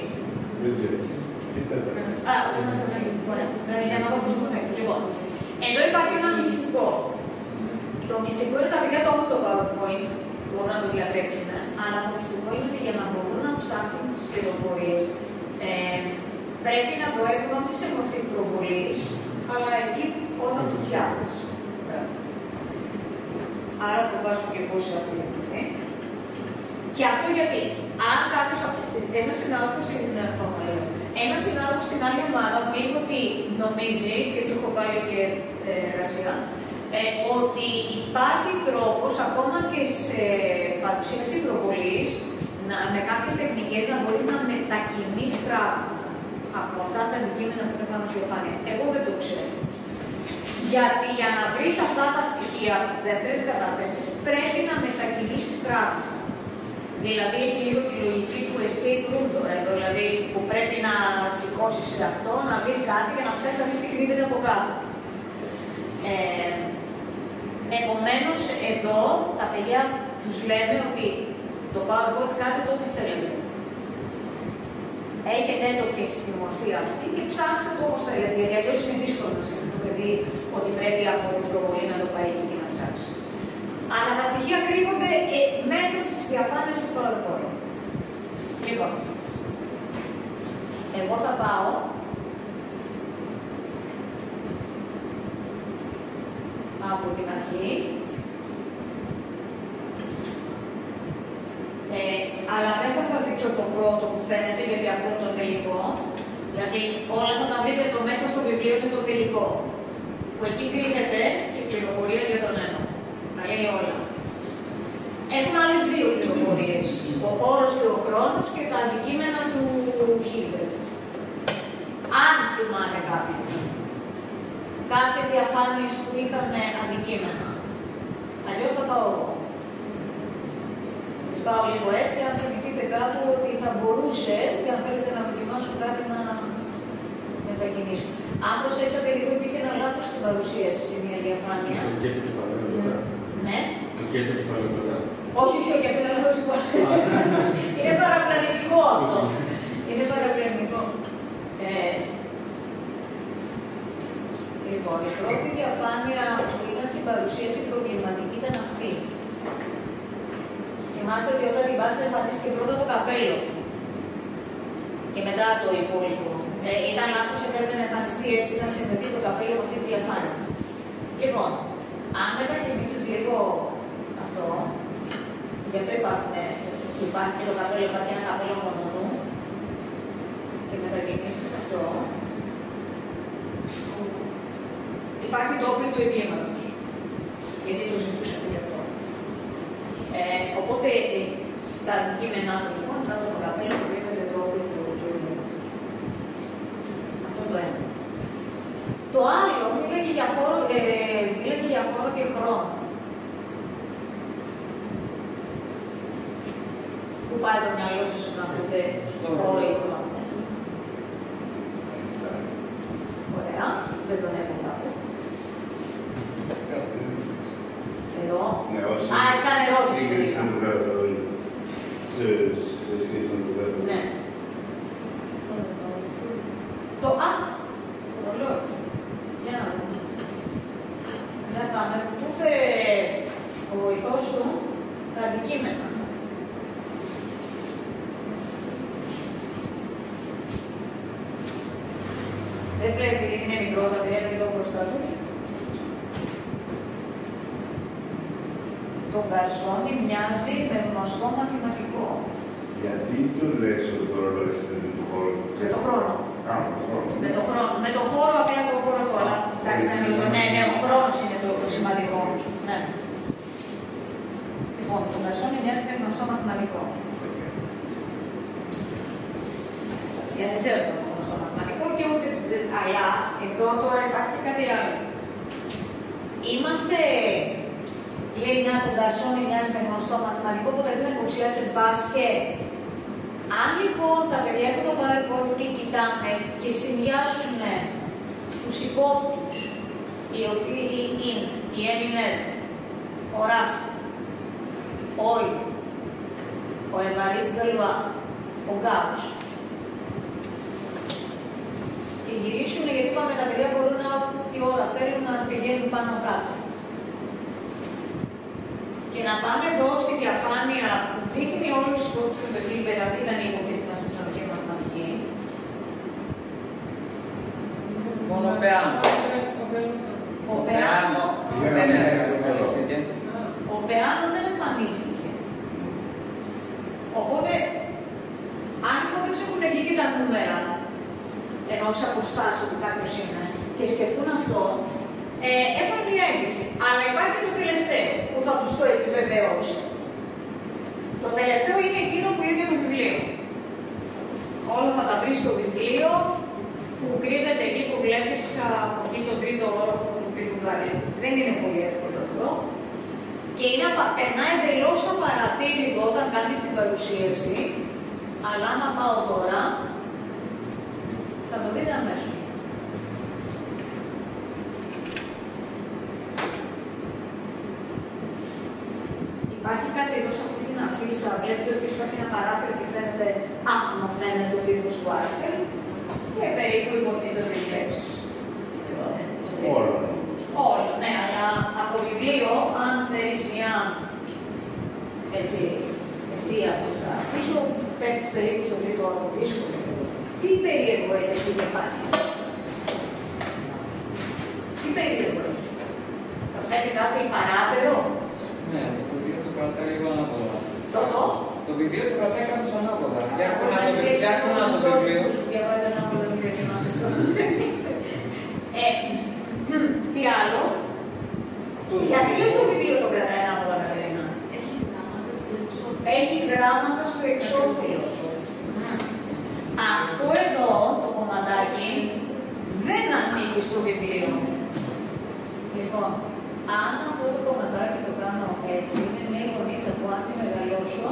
Όχι, να σας δει. Ωραία. Για να δω πώς μου έχει. Λοιπόν, εδώ υπάρχει ένα μυστικό. Το μυστικό είναι τα παιδιά το έχουν το PowerPoint, μπορούν να το διατρέξουν, αλλά το μυστικό είναι ότι για να μπορούν να ψάξουν τις πληροφορίες πρέπει να το έχουν όχι σε μορφή προβολής, αλλά εκεί όταν το φτιάχνεις. Άρα το βάζω και εγώ σε αυτή τη μορφή. Και αυτό γιατί, αν κάποιος από ένας συνάδελφος στην άλλη ομάδα μου είπε ότι νομίζει, και του έχω βάλει και εργασία, ότι υπάρχει τρόπος ακόμα και σε παρουσίαση προβολής με κάποιες τεχνικές να μπορείς να μετακινείς πράγματα από αυτά τα αντικείμενα που είναι πάνω στη διαφάνεια. Εγώ δεν το ξέρω. Γιατί για να βρεις αυτά τα στοιχεία από τις δεύτερες καταθέσεις πρέπει να μετακινήσεις πράγματα. Δηλαδή έχει λίγο τη λογική του escape room τώρα εδώ, δηλαδή που πρέπει να σηκώσεις αυτό, να βρεις κάτι και να ψάξεις να βρεις τι κρύβεται από κάτω. Επομένως, εδώ τα παιδιά τους λέμε ότι το PowerPoint κάντε το ό,τι θέλετε. Έχετε το και στη μορφή αυτή και ψάξτε το όπως θέλετε, γιατί αλλιώς είναι δύσκολο να σκεφτεί το παιδί ότι πρέπει από την προβολή να το πάει εκεί και να ψάξει. Αλλά τα στοιχεία κρύβονται μέσα στις διαφάνειες του PowerPoint. Λοιπόν, εγώ θα πάω από την αρχή, αλλά δεν θα σας δείξω το πρώτο που φαίνεται, γιατί αυτό είναι το τελικό. Δηλαδή όλα θα τα βρείτε το μέσα στο βιβλίο με το τελικό, που εκεί κρύβεται η πληροφορία για τον ένοχο. Τα λέει όλα. Έχουν άλλες δύο πληροφορίες, ο χώρος και ο χρόνος και τα αντικείμενα του Χίλμπερτ. Αν θυμάται κάποιος κάποιες διαφάνειες που είχαν αντικείμενα. Αλλιώς θα πάω εγώ. Σας πάω λίγο έτσι, αν θυμηθείτε κάπου ότι θα μπορούσε, και αν θέλετε να δοκιμάσω κάτι να μετακινήσω. Αν προσέξατε λίγο, υπήρχε ένα λάθος στην παρουσίαση σε μια διαφάνεια. Το κέντρο κεφαλαίου μετά. Ναι. Το κέντρο κεφαλαίου μετά. Όχι, αυτό είναι λάθος. Είναι παραπλανητικό αυτό. Είναι παραπλανητικό. Λοιπόν, η πρώτη διαφάνεια που ήταν στην παρουσίαση προβληματική ήταν αυτή. Θυμάστε ότι όταν την πάτησα εμφανίστηκε πρώτα το καπέλο και μετά το υπόλοιπο. Ήταν λάθος, έπρεπε να εμφανιστεί έτσι, να συνδεθεί το καπέλο με αυτή τη διαφάνεια. Λοιπόν, αν μετακινήσεις λίγο αυτό, γι' αυτό υπάρχει και το καπέλο, υπάρχει ένα καπέλο μόνο του, και μετακινήσεις αυτό, υπάρχει το όπλο του εγκλήματος, γιατί το ζητούσαμε γι' αυτό. Οπότε, στα αντικείμενά του, λοιπόν, κάτω το καπέλο που βλέπετε το όπλο του εγκλήματος. Αυτό το ένα. Πού πάει το μυαλό σας να ακούτε όλο ύφο? Ωραία, δεν τον έχω κάπου. Εδώ. Α, σαν ερώτηση. Ναι. Το ρολόι. Για να δούμε. Για να πάμε. Πού φέρε ο βοηθός του τα αντικείμενα. Δεν πρέπει, γιατί είναι μικρό, τα παιδιά είναι εδώ μπροστά τους. Το γκαρσόνι μοιάζει με γνωστό μαθηματικό. Γιατί το λες ότι το ρολόι είναι του χώρου? Με το χρόνο. Με το χρόνο. Με το χώρο, απλά το χώρο του, αλλά εντάξει, ναι, ο χρόνος είναι το σημαντικό. Ναι. Λοιπόν, το γκαρσόνι μοιάζει με γνωστό μαθηματικό. Δεν ξέρω το γνωστό μαθηματικό και ούτε. Αλλά εδώ τώρα υπάρχει κάτι άλλο. Είμαστε. Λέει μια το γκαρσόνι μοιάζει με γνωστό μαθηματικό που θα ήθελα να υποψιάσει μπάσκετ. Αν λοιπόν τα παιδιά έχουν το παρελθόν και κοιτάνε και συνδυάσουν τους υπόπτους, οι οποίοι είναι η Έμινερ, ο Ράσ, ο Όι, ο Ευαρίστ Βελουά, ο Γκάους, και γυρίσουν γιατί είπαμε τα παιδιά μπορούν ό,τι ώρα θέλουν να πηγαίνουν πάνω κάτω. Και να πάμε εδώ στη διαφάνεια που δείχνει όλους τους υπόπτους με το Hilbert, αυτή ήταν η υποπτήτη μας στην ψυχολογία μαθηματική. Μόνο ο Πεάνο. Ο Πεάνο δεν εμφανίστηκε. Ο Πεάνο δεν εμφανίστηκε. Οπότε, αν υπόθεση έχουν βγει και τα νούμερα, ενός αποστάσεων που κάποιος είναι, και σκεφτούν αυτό, έχουν μια έγκριση. Αλλά υπάρχει και το τελευταίο που θα τους το επιβεβαιώσει. Το τελευταίο είναι εκείνο που λέει για το βιβλίο. Όλα θα τα βρεις στο βιβλίο που κρύβεται εκεί που βλέπεις από εκεί τον τρίτο όροφο του πύργου του Αγίου. Δεν είναι πολύ εύκολο αυτό. Και είναι, περνάει εντελώς απαρατήρητο όταν κάνεις την παρουσίαση. Αλλά άμα πάω τώρα, θα το δείτε αμέσως. Υπάρχει κάτι εδώ σε αυτή την αφίσα, βλέπετε ότι υπάρχει ένα παράθυρο και φαίνεται άθμο, φαίνεται ο τύπος του Άρθελ και περίπου υποτίθεται ότι βλέπεις. Όλο, ναι, αλλά από το βιβλίο, αν θέλεις μια έτσι ευθεία προς τα πίσω, πέφτεις περίπου στο τρίτο όροφο δύσκολο. Τι περίεργο έχει αυτή η κεφάλαια? Τι περίεργο έχει? Σας φαίνεται κάτι παράπερο? Ναι, το βιβλίο του κρατάει λίγο ανάποδα. Το βιβλίο του κρατάει κάπως ανάποδα. Για να το βιβλίο. Διαβάζει ανάποδα βιβλίο και να σας το τι άλλο? Γιατί λες το βιβλίο το κρατάει ανάποδα, Κατερίνα? Έχει γράμματα στο εξώφυλλο. Αυτό εδώ, το κομματάκι, δεν ανήκει στο βιβλίο. Λοιπόν, αν αυτό το κομματάκι το κάνω έτσι, είναι μια γωνίτσα που αν τη μεγαλώσω,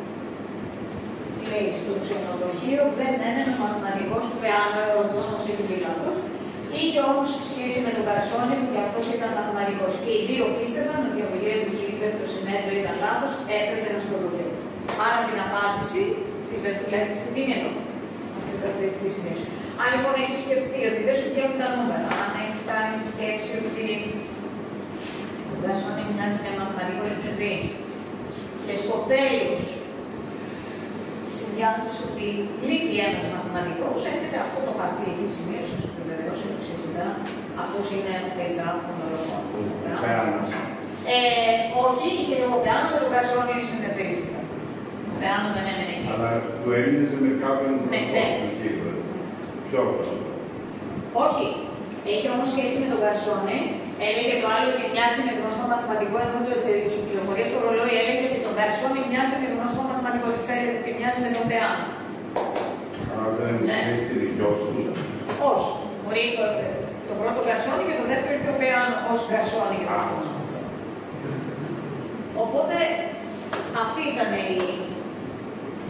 λέει στο ξενοδοχείο δεν έμενε μαθηματικός του Πεάνο, ο νόμος έχει πει λάθος. Είχε όμως σχέση με τον Γκαρσόνι που και αυτός ήταν μαθηματικός. Και οι δύο πίστευαν ότι η ομιλία του Hilbert στο συνέδριο ήταν λάθος, έπρεπε να σκοτωθεί. Άρα την απάντηση στη δίνει εδώ. Αυτή σημείωση. Αν λοιπόν έχει σκεφτεί ότι δεν σου βγαίνουν τα νούμερα, αν έχει κάνει τη σκέψη ότι ο Γκαρσόνι μοιάζει με μαθηματικό εξαιρετή και στο τέλος συνδυάζεις ότι λείπει ένας μαθηματικός, έρχεται αυτό το χαρτί εκεί σημείωση, να σου επιβεβαιώσει ότι ουσιαστικά αυτός είναι τελικά ο μελωμόνος. Όχι, είχε το Πεάνο με τον Γκαρσόνι συνεταιρίστηκα. Ο Πεάνο δεν έμενε εκεί. Αλλά του έμεινε με κάποιον γνωστό του Hilbert. Πιο γνωστό. Όχι. Έχει όμως σχέση με τον Γκαρσόνι. Έλεγε το άλλο ότι μοιάζει με γνωστό μαθηματικό, ενώ η πληροφορία στο ρολόι έλεγε ότι τον Γκαρσόνι μοιάζει με γνωστό μαθηματικό, ότι φαίνεται ότι μοιάζει με τον Πεάνο. Αλλά δεν είναι στη δικιός του. Όχι. Μπορεί το πρώτο Γκαρσόνι και το δεύτερο ήρθε ο Πεάνο ως Γκαρσόνι. Οπότε αυτή ήταν η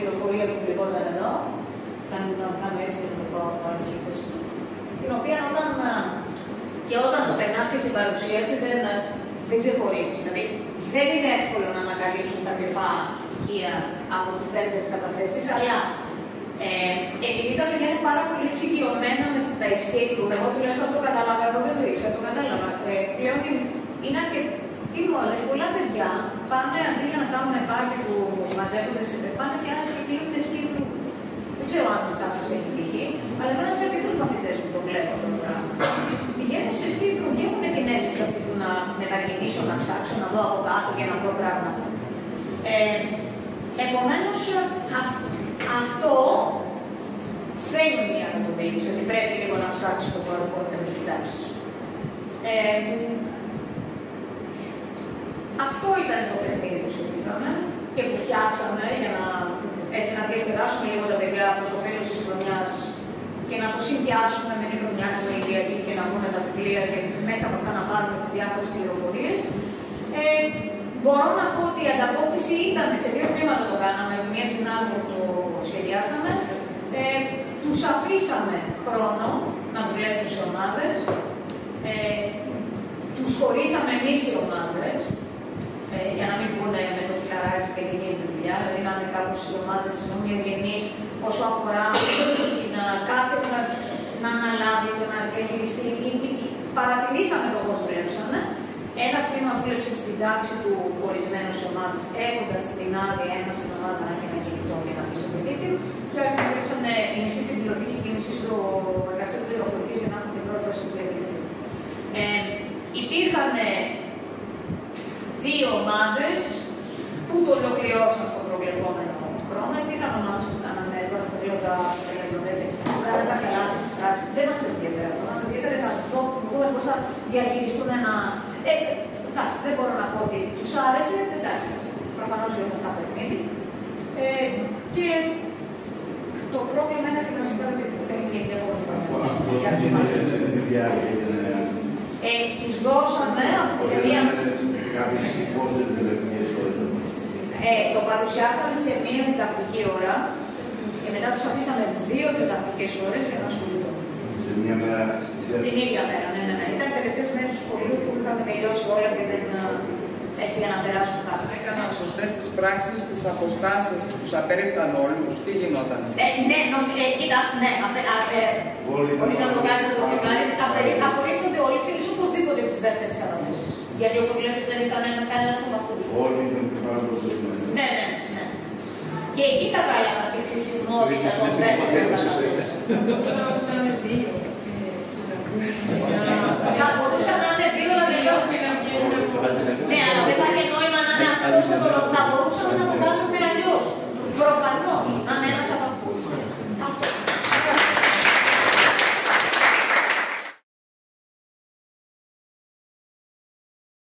πληροφορία που κρυβόταν εδώ, κάνουμε έτσι και θα το πάω πάλι στη θέση του, την οποία όταν το περνάς και στην παρουσίαση δεν ξεχωρίζει. Δηλαδή, δεν είναι εύκολο να ανακαλύψουν τα κρυφά στοιχεία από τις δεύτερες καταθέσεις, αλλά επειδή τα παιδιά είναι πάρα πολύ εξοικειωμένα με τα escape room, εγώ τουλάχιστον αυτό κατάλαβα, εγώ δεν το ήξερα, το κατάλαβα. Πλέον είναι αρκετή μόλα. Πολλά παιδιά πάνε αντί για να κάνουν πάρτι που μαζεύονται σε πάνε και άλλοι και κλείνουν escape room. Δεν ξέρω αν εσάς σας έχει τύχει, αλλά εμένα σε αρκετούς μαθητές που το βλέπω αυτό το πράγμα. Πηγαίνουν σε escape room και έχουν την αίσθηση αυτή του να μετακινήσω, να ψάξω, να δω από κάτω και να βρω πράγματα. Επομένως, αυτό θέλει μια καθοδήγηση, ότι πρέπει λίγο να ψάξεις το PowerPoint και να το κοιτάξεις. Αυτό ήταν το παιχνίδι που σκεφτήκαμε και που φτιάξαμε για να, έτσι, να διασκεδάσουμε λίγο τα παιδιά από το τέλος της χρονιάς και να το συνδυάσουμε με τη χρονιά του Ολυμπιακή και να βγουν τα βιβλία και μέσα από αυτά να πάρουμε τις διάφορες πληροφορίες. Μπορώ να πω ότι η ανταπόκριση ήταν σε δύο τμήματα το κάναμε, με μια συνάδελφο που το σχεδιάσαμε. Τους αφήσαμε χρόνο να δουλέψουν σε ομάδες. Τους χωρίσαμε εμείς οι ομάδες, για να μην πούνε με το φιλαράκι και δεν γίνεται δουλειά, δηλαδή να είναι κάπως οι ομάδες ομοιογενείς όσο αφορά κάποιον να αναλάβει, να διαχειριστεί. Παρατηρήσαμε το πώς δουλέψανε. Ένα τμήμα δούλεψε στην τάξη του ορισμένου ομάδες, έχοντας την άδεια ένα στην ομάδα να έχει ένα κινητό και να πει στο παιδί του. Και άλλοι δούλεψαν η μισή στην πληροφορική και η μισή στο εργαστήριο πληροφορική για να έχουν την πρόσβαση του παιδί του. Υπήρχαν δύο ομάδες που το ολοκληρώσαν τον προβλεπόμενο χρόνο. Υπήρχαν ομάδες που κάνανε, τώρα σας λέω τα αποτελέσματα έτσι, που κάνανε κάποια λάθη στις πράξεις. Δεν μας ενδιαφέρει αυτό. Μας ενδιαφέρει να δούμε πώς θα διαχειριστούν ένα. Εντάξει, δεν μπορώ να πω ότι τους άρεσε, εντάξει, προφανώς είναι σαν παιχνίδι. Και το πρόβλημα είναι ότι μας είπατε ότι θέλει και η επόμενη χρονιά. Τους δώσαμε σε μία. Το παρουσιάσαμε σε μία διδακτική ώρα και μετά τους αφήσαμε 2 διδακτικές ώρες για να ασχοληθούν. Στην ίδια μέρα, ναι. Ήταν τελευταίες μέρες του σχολείου που είχαμε τελειώσει όλα και δεν. Έτσι για να περάσουν κάτω. Έκαναν σωστές τις πράξεις, τις αποστάσεις, τους απέριπταν όλους. Τι γινόταν? Κοίτα, ναι, χωρίς να το κάνετε το τσεκάρεις, απορρίπτονται όλοι, θέλεις οπωσδήποτε τις δεύτερες καταθέσεις. Γιατί όπως βλέπεις δεν ήταν κανένας από αυτούς. Όλοι ήταν πάρα πολύ. Ναι. Και εκεί κατάλαβα τη χρησιμότητα των δεύτερων καταθέσεων. Θα μπορούσαν να είναι 2, αλλά δεν. Ναι, αλλά δεν θα είχε νόημα να είναι αυτός ο τόλος. Θα μπορούσαμε να το κάνουμε